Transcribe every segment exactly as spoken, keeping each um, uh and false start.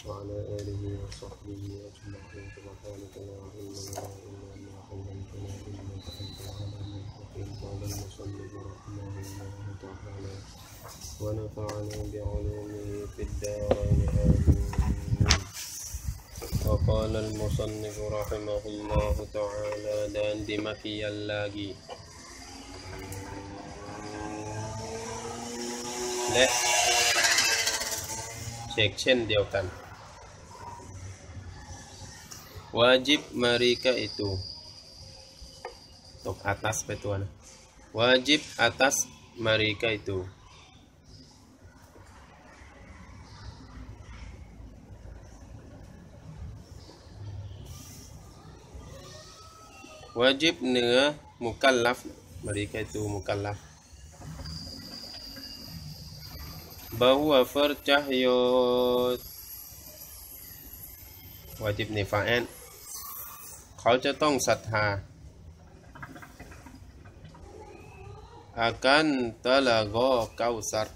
وعلى آله وصحبه أجمعين سبحانك لا علم لنا إلا ما علمتنا إنك أنت العليم الحكيم قال المصنف رحمه الله تعالى ونفعنا بعلومه في الدارين آمين. وقال المصنف رحمه الله تعالى dan demikian lagiและเช็คเช่นเดียวกันwajib mereka itu untuk atas betul wajib atas mereka itu wajib เหนือ mukallaf mereka itu mukallaf bahwa percaya wajib ni fa'ilเขาจะต้องศรัทธา akan telaga Kausar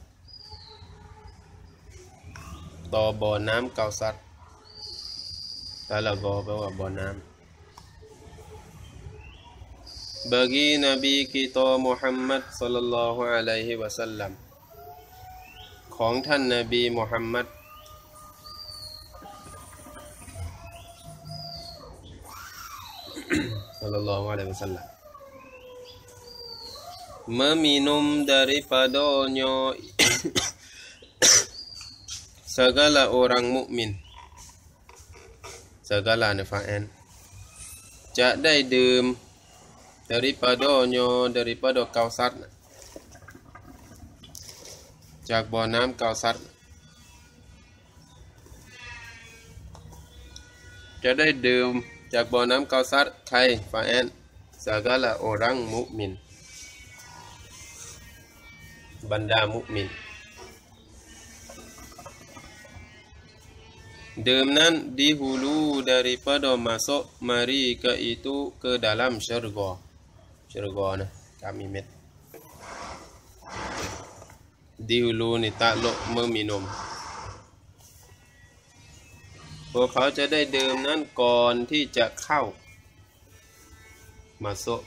ต่อบ่อน้ำ Kausar ตะละกอแปลว่าบ่อน้ำ bagi Nabi kita Muhammad sallallahu alaihi wasallam ของท่านนบีมุฮัมมัดsallallahu alaihi wasallam meminum daripadanya segala orang mukmin segala nafa'an จะได้ดื่ม daripadanya daripada Kausar จากบ่อน้ำ Kausar จะได้ดื่มจากบ่อน้ำ Kausar ใคร fa'il segala orang mukmin บรรดามุมินดื่มนั้น dihulu daripada masuk mereka itu ke dalam syurga syurgaนะkami met dihulu ni takluk meminum พวกเขาจะได้ดื่มนั้นก่อนที่จะเข้าmasuk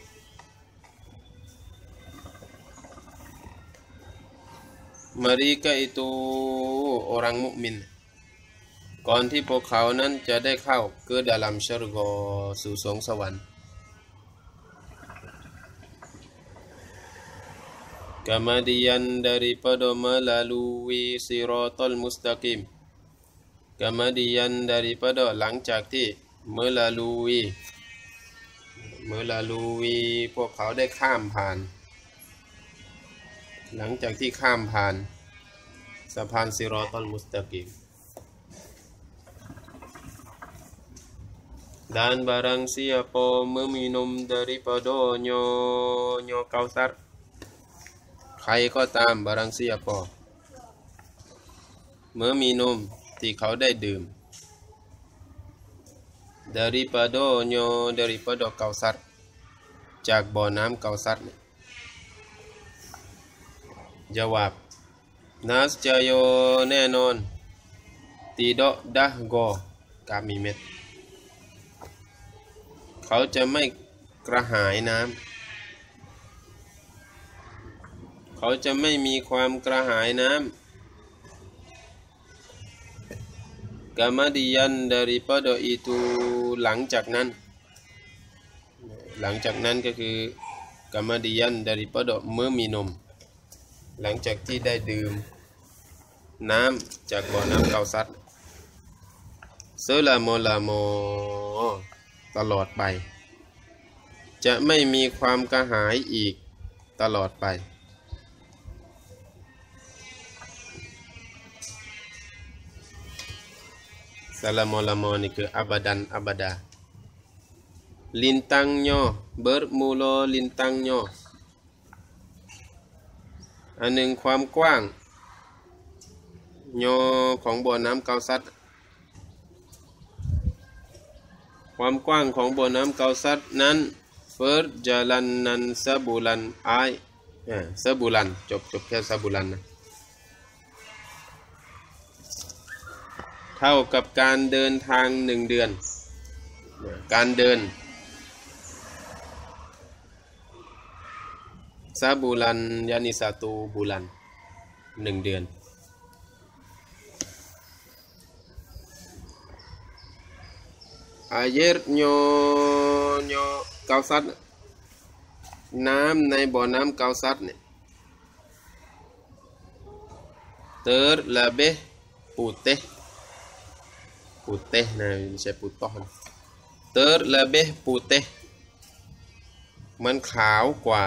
mereka itu orang mukmin ก่อนที่พวกเขานั้นจะได้เข้า ke dalam syurga สู่สวงสวรรค์ kemudian daripada melalui siratal mustaqim kemudian daripada หลังจากที่ melalui melalui พวกเขาได้ข้ามผ่านหลังจากที่ข้ามผ่านสะพานซิรอตัลมุสตะกีม dan barang siapa meminum daripadanya nya Kausar ใครก็ตาม barang siapa meminum ที่เขาได้ดื่ม daripadanya daripada Kausar จากบ่อน้ำ Kausar jawab nascaya แน่นอน tidak dahgo kami met เขาจะไม่กระหายน้ำเขาจะไม่มีความกระหายน้ำ kemudian daripada itu หลังจากนั้นหลังจากนั้นก็คือ kemudian daripada meminum หลังจากที่ได้ดื่มน้ำจากบ่อน้ำ Kausar selama-lama ตลอดไปจะไม่มีความกระหายอีกตลอดไป selama-lama นี่คือ abadan abada lintangnya bermula lintangnya อันหนึ่งความกว้างโยของบ่อน้ำ Kausar ความกว้างของบ่อน้ำ Kausar นั้น perjalanan sebulan ay sebulan จบจบแค่ sebulan นะ ทเท่ากับการเดินทางหนึ่งเดือนการเดินซาบูลันยานิสาตูบูลันหนึ่งเดือนอาเยร์โยโยเกาซัดน้ำในบ่อน้ำเกาซัดเนี่ยเตอร์ลาเบปูเตปูเตนะไม่ใช่ปูต้อนเตอร์ลาเบปูเตมันขาวกว่า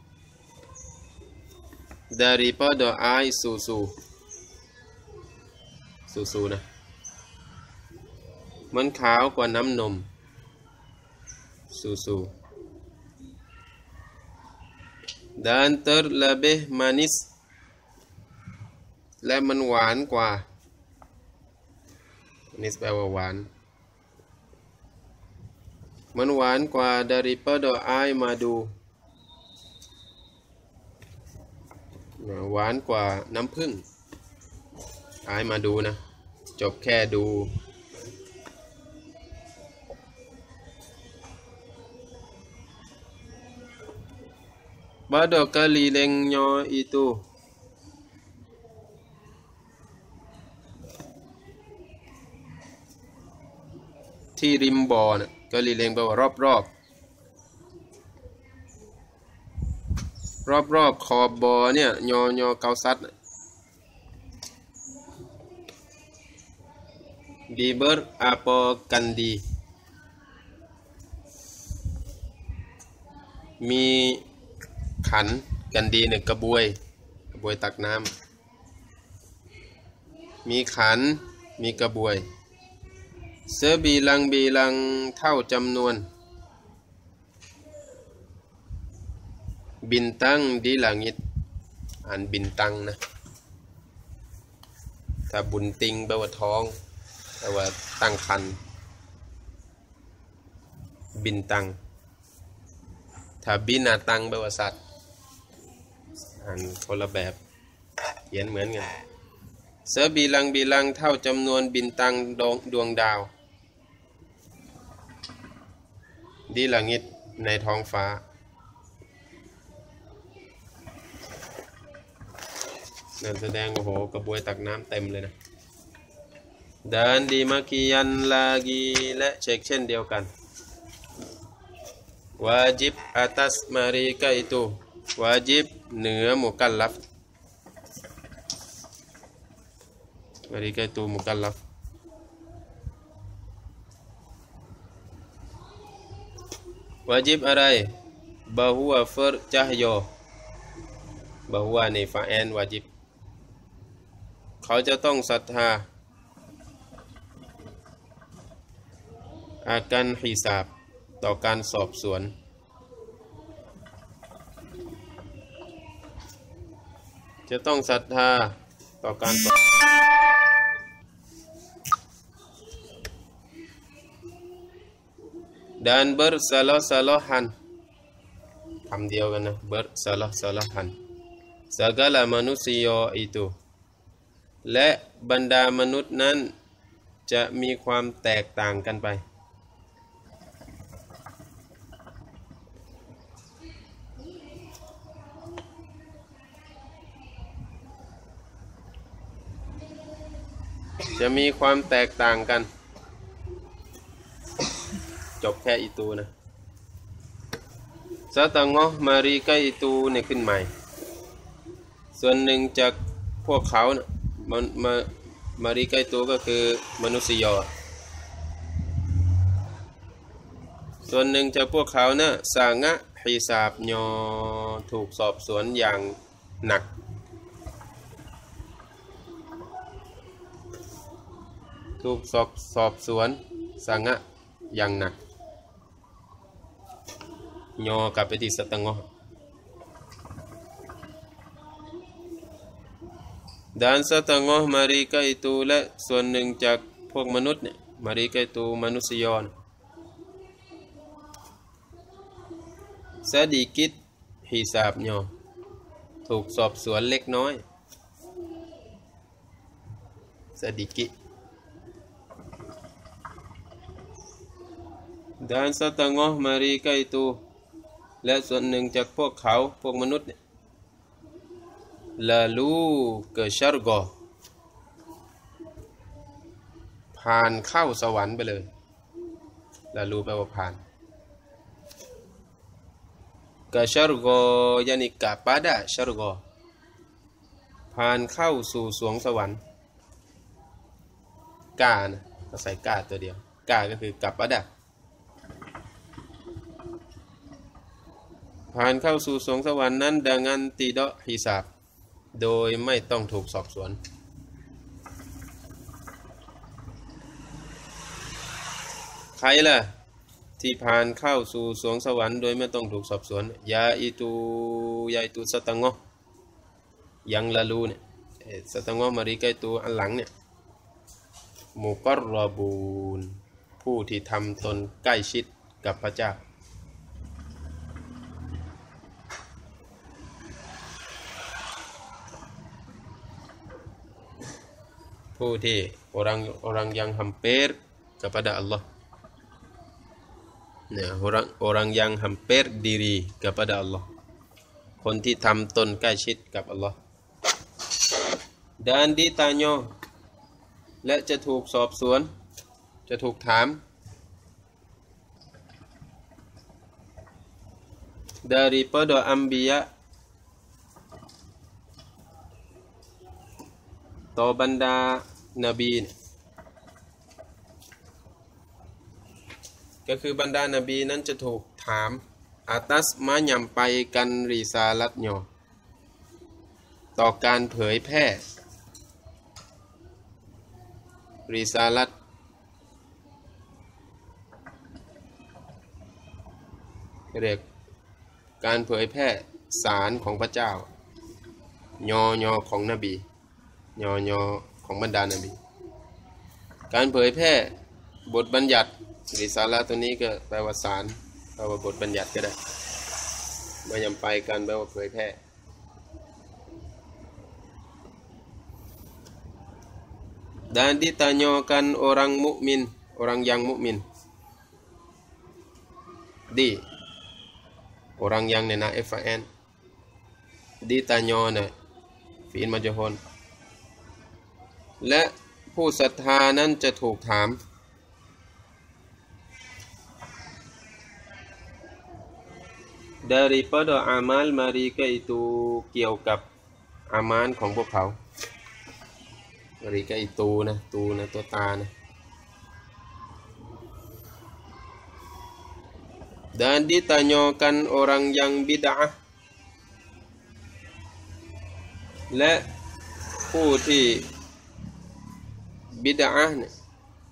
daripada air susu susu นะมันขาวกว่าน้ำนม susu dan terlebih manis และมันหวานกว่า manis แปลว่าหวานมันหวานกว่า daripada air madu หวานกว่าน้ำผึ้งอายมาดูนะจบแค่ดูบาดอกกะลีเลงโยอิตูที่ริมบ่อนะกะลีเลงแปลว่ารอบรอบรอบรอบขอบบ่อเนี่ยยอยอเกาซัดดีเบอร์อาโปกันดีมีขันกันดีเนี่ยกระบวยกระบวยตักน้ำมีขันมีกระบวยเสือบีลังบีลังเท่าจำนวนบินตังdi langit อ่านบินตังนะถ้าบุญติงแปลว่าท้องแปลว่าตั้งครรภ์บินตังถ้าบินาตังแปลว่าสัตว์อ่านคนละแบบเขียนเหมือนกันเสือบีลังบีลังเท่าจำนวนบินตังดวงดวงดาวdi langit ในท้องฟ้านั่นแสดงโอ้โหกระบวยตักน้ำเต็มเลยนะดันดีมากิยันลากีและเช็คเช่นเดียวกันวาจิบอาตัสมาริกาอิตูวาจิบเหนือมุกัลลัฟมาริกาอิตูมุกัลลัฟวาจิบอะไรบะฮัวเฟอร์จาฮโยบะฮัวในฟาแอนวาจิบเขาจะต้องศรัทธาอาการฮิซาบต่อการสอบสวนจะต้องศรัทธาต่อการสอบdan bersalah-salahan คำเดียวกันนะ bersalah-salahan segala manusia ituและบรรดามนุษย์นั้นจะมีความแตกต่างกันไปจะมีความแตกต่างกันจบแค่อีตูนะซาตังงอมารีกาอีตูเนี่ยขึ้นใหม่ส่วนหนึ่งจากพวกเขานะมันมามาริกาตัวก็คือมนุษยชนส่วนหนึ่งจากพวกเขานะสางะฮิซาบญอถูกสอบสวนอย่างหนักถูกสอบสอบสวนสางะอย่างหนักญอกับไปที่สตังงอdan setengah mereka itu และส่วนหนึ่งจากพวกมนุษย์เนี่ย mereka itu manusia sedikit hisabnya ถูกสอบสวนเล็กน้อย sedikit dan setengah mereka itu และส่วนหนึ่งจากพวกเขาพวกมนุษย์เนี่ย lalu ke syarga ผ่านเข้าสวรรค์ไปเลย lalu แปลว่าผ่าน ke syarga yani kepada syarga ผ่านเข้าสู่สวงสวรรค์กานะก็ใส่กาตัวเดียวกาก็คือกับปะดะผ่านเข้าสู่สวงสวรรค์นั้น dengan tidak hisab โดยไม่ต้องถูกสอบสวนใครล่ะที่ผ่านเข้าสู่สวงสวรรค์โดยไม่ต้องถูกสอบสวนยาอิตูยาอิตูสตังงอยังละลูเนี่ยสตังงอมาริกาตัวอันหลังเนี่ยมุกัรรบูนผู้ที่ทำตนใกล้ชิดกับพระเจ้าผู้ที่ orang orang yang hampir kepada Allah nah orang orang yang hampir diri kepada Allah คนที่ทำตนใกล้ชิดกับ Allah dan ditanya และจะถูกสอบสวนจะถูกถาม daripada anbiya ต่อบรรดานบีก็คือบรรดานบีนั้นจะถูกถาม atas menyampaikan risalatnya ต่อการเผยแพร่ริซาลัตเรียกการเผยแพร่สารของพระเจ้ายอยอของนบียอยอของบรรดานบีการเผยแพร่บทบัญญัติริซาละตัวนี้ก็แปลว่าสารแปลว่าบทบัญญัติก็ได้มาย้ำไปกันแปลว่าเผยแพร่dan ditanyakan orang mukmin orang yang mukmin di orang yang nena fan ditanyaนะฟีลมัจฮอนและผู้ศรัทธานั้นจะถูกถาม daripada amal mereka itu เกี่ยวกับอามัลของพวกเขาmereka itu นะตูนะตัวตานะ dan ditanyakan orang yang bid'ah และผู้ที่บิดอะห์เนี่ย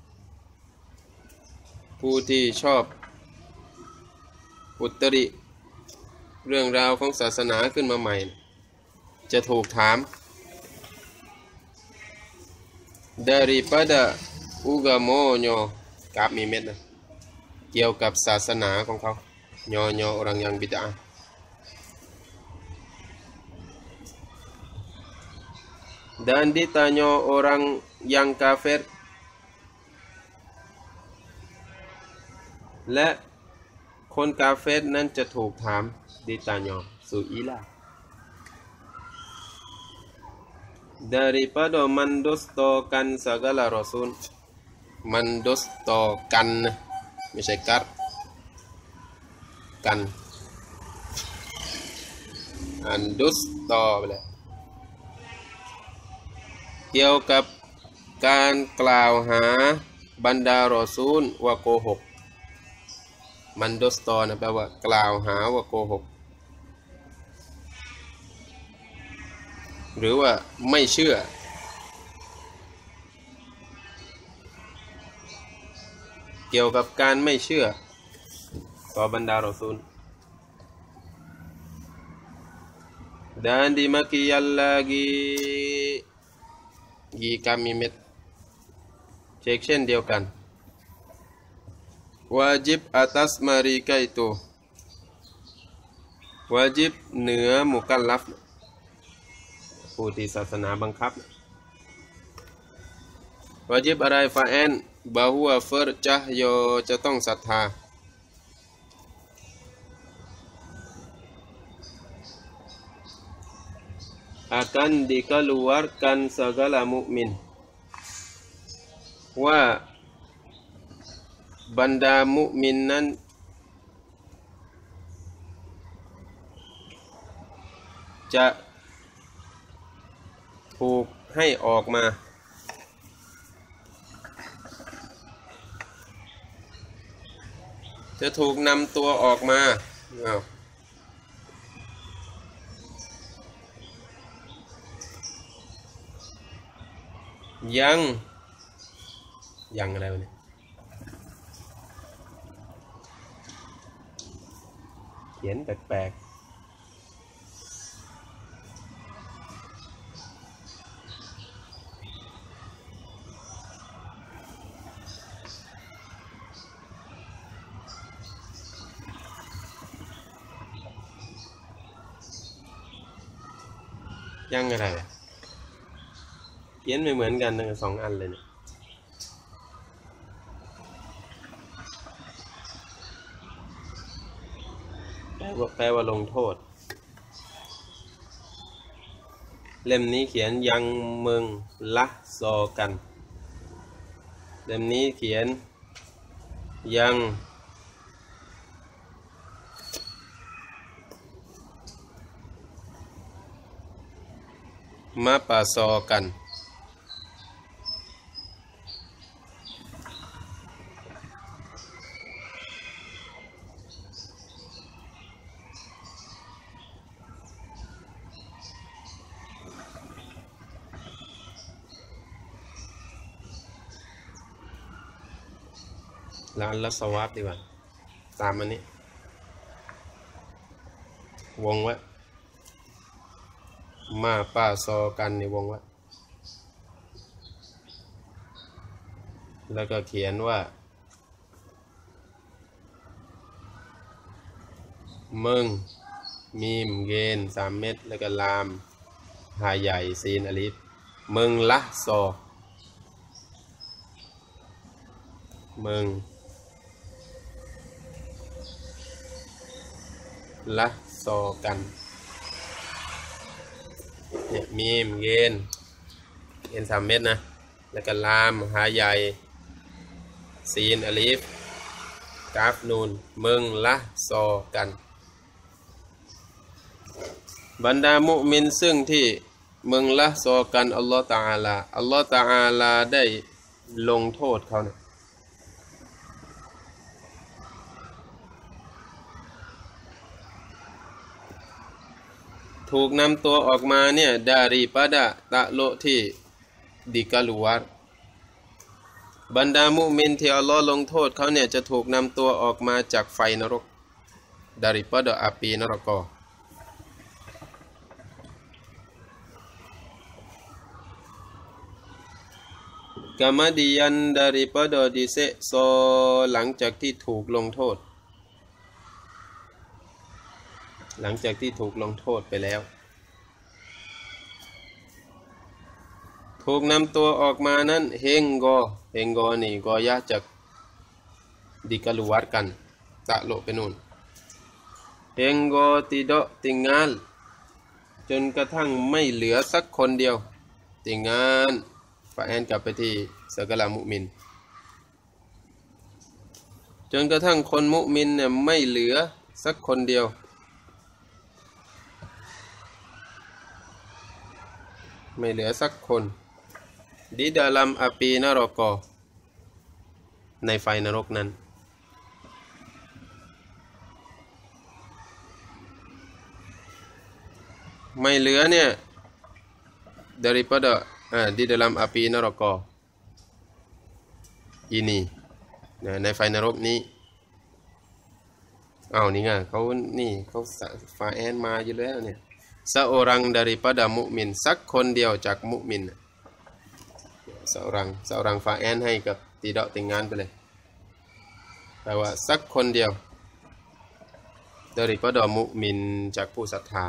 ผู้ที่ชอบอุตริเรื่องราวของศาสนาขึ้นมาใหม่จะถูกถาม daripada ugamonyo กับมีเม็ดนะเกี่ยวกับศาสนาของเขาญอญอ orang yang bid'ah dan ditanya orang yang kafir และคนกาเฟรนั้นจะถูกถาม ditanya su'ila daripada mendustakan segala rasul mendustakan ไม่ใช่กัดกันอันดุสตอไปเลยเกี่ยวกับการกล่าวหาบรรดารอซูลว่าโกหกมันดุสตอนะแปลว่ากล่าวหาว่าโกหกหรือว่าไม่เชื่อเกี่ยวกับการไม่เชื่อต่อบรรดารอซูล dan dimakiyan lagi ยีกามีเม็ดเช็คเช่นเดียวกัน wajib atas mereka itu วาจิบเหนือมุกัลลัฟผู้ที่ศาสนาบังคับวาจิบอะไรฟาแอนบาฮัวเฟอร์จะโยจะต้องศรัทธา akan dikeluarkan segala mukmin,ว่าบรรดามุมินนั้นจะถูกให้ออกมาจะถูกนำตัวออกมาอ้าวยังยังอะไรวะเนี่ยเขียนแปลกๆยังอะไรเขียนไม่เหมือนกันทั้งสองอันเลยเนี่ยแปลว่าแปลว่าลงโทษเล่มนี้เขียนยังมึงละซอกันเล่มนี้เขียนยังมาปะซอกันร้านละสวัสดีกว่าตามอันนี้วงไว้มาป้าซอกันในวงไว้แล้วก็เขียนว่ามึงมีมเกนสามเม็ดแล้วก็ลามหาใหญ่ซีนอลิฟมึงละซอมึงละซอกันเนี่ยมีมเกนเกนสามเม็ดนะแล้วก็ลามหาใหญ่ซีนอลิฟกราฟนูนมึงละซอกันบรรดามุมินซึ่งที่มึงละซอกันอัลลอฮฺตะอาลาอัลลอฮฺตะอาลาได้ลงโทษเขาเนี่ยถูกนำตัวออกมาเนี่ยดาริปะดะตะโลที่ดิกาลุวัรบรรดามุมินที่อัลลอฮ์ลงโทษเขาเนี่ยจะถูกนำตัวออกมาจากไฟนรกดาริปะดะอาปีนรกกามาดิยันดาริปะดะดิเซโซหลังจากที่ถูกลงโทษหลังจากที่ถูกลงโทษไปแล้วถูกนำตัวออกมานั้นเฮงโกเฮงโกนี่กอยะจากดิกาลุวัรกันตะโลไปนู่นเฮงโกติดอติงานจนกระทั่งไม่เหลือสักคนเดียวติงานฟาแอนกลับไปที่segalaมุมินจนกระทั่งคนมุมินเนี่ยไม่เหลือสักคนเดียวไม่เหลือสักคนdi dalam api nerakaในไฟนรกนั้นไม่เหลือเนี่ย daripada ah di dalam api neraka ini ในไฟนรกนี้อ้าวนี่ไงเขานี่เขาฟาแอนมาอยู่แล้วเนี่ย seorang daripada mukmin สักคนเดียวจากมุมินseorang seorangฟาแอนให้กับตีดอกติงงานไปเลยแปลว่าสักคนเดียว daripada mukmin จากผู้ศรัทธา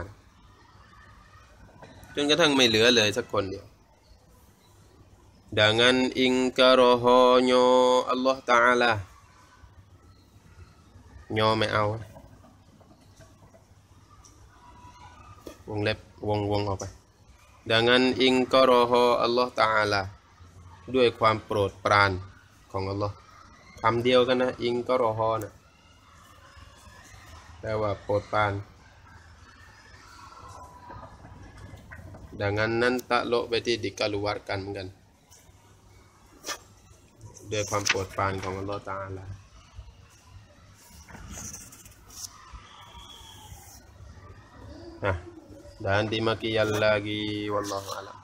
จนกระทั่งไม่เหลือเลยสักคนเดียว dengan ingkarohonyo Allah Ta'ala ยอไม่เอาวงเล็บวงวงออกไปดังนั้นอิงกอรอฮออัลลอฮ์ตะอาลาด้วยความโปรดปรานของอัลลอฮ์คำเดียวกันนะอิงกอรอฮอนะแปลว่าโปรดปรานดังนั้นนั้นตะโลไปที่dikeluarkanเหมือนกันด้วยความโปรดปรานของอัลลอฮ์ตะอาลาdan demikian lagi wallahu a'lam